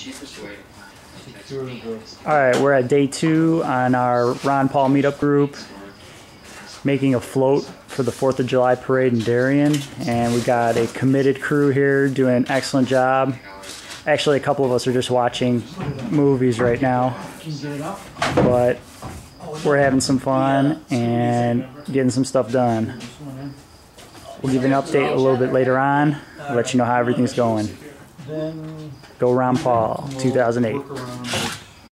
Alright, we're at day 2 on our Ron Paul meetup group, making a float for the 4th of July parade in Darien, and we got a committed crew here doing an excellent job. Actually, a couple of us are just watching movies right now, but we're having some fun and getting some stuff done. We'll give you an update a little bit later on, let you know how everything's going. Go Ron Paul 2008.